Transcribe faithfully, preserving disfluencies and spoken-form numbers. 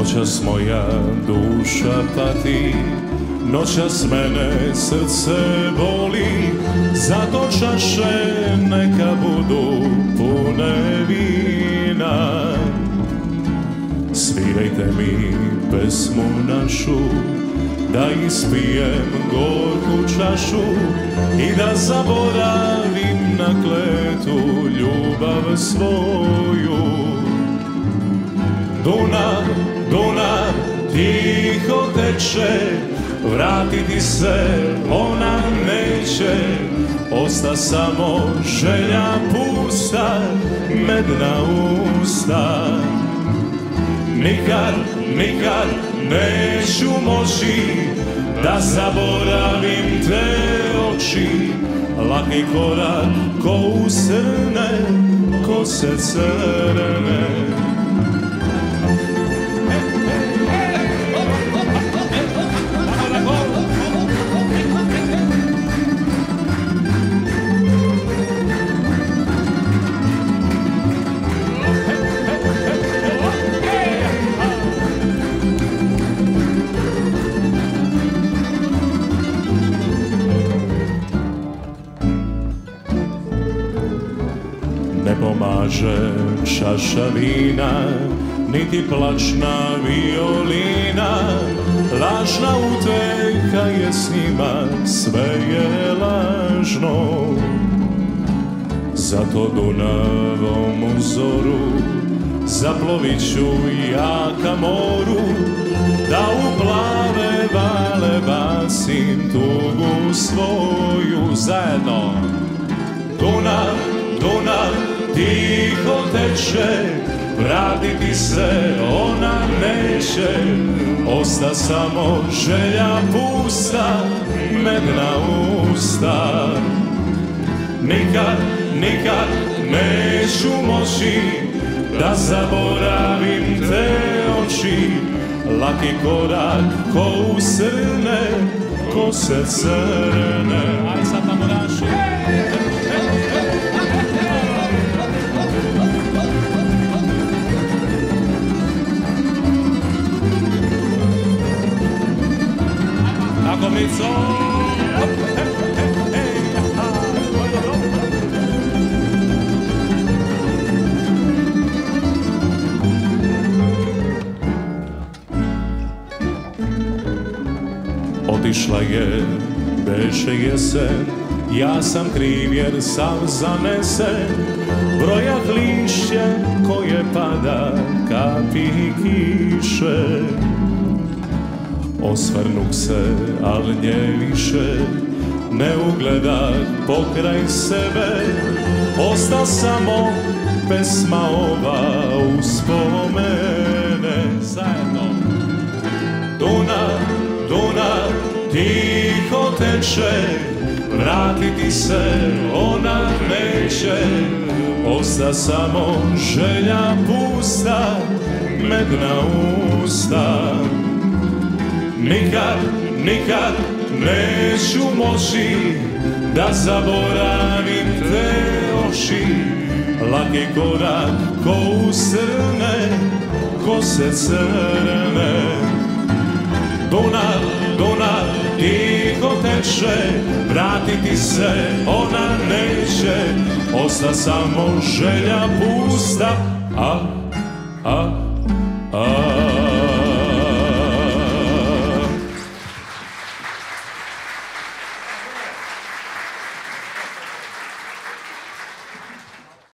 Noćas moja duša pati, noćas mene srce boli, zato čaše neka budu pune vina. Svirajte mi pesmu našu, da ispijem gorku čašu i da zaboravim na kletu ljubav svoju. Dunav, Dunav tiho teče, vratiti se ona neće, osta samo želja pusta, medna usta. Nikad, nikad neću moći da zaboravim te oči, laki korak ko usrne, kose crne. Ne pomaže čaša vina, niti plačna violina, lažna uteka je s njima, sve je lažno. Zato Dunavom u zoru zaplovit ću ja ka moru, da u plave vale bacim tugu svoju. Zajedno! Dunav, Dunav tiho teče, vratiti se ona neće, osta samo želja pusta, medna usta. Nikad, nikad neću moći da zaboravim te oči, laki korak ko usrne, kose crne. Aj sad tamo naši. Komico. Otišla je, beše jesen, ja sam kriv jer sam zanesen, brojah lišće koje pada kapi kiše. Osvrnuh se, al nje više ne ugledah pokraj sebe, osta samo pesma ova uspomene. Zajedno! Dunav, Dunav tiho teče, vratiti se ona neće, osta samo želja pusta, medna usta. Nikad, nikad neću moći da zaboravim te oči, laki korak ko usrne, kose crne. Dunav, Dunav tiho teče, vratiti se ona neće, osta samo želja pusta, a, a, a.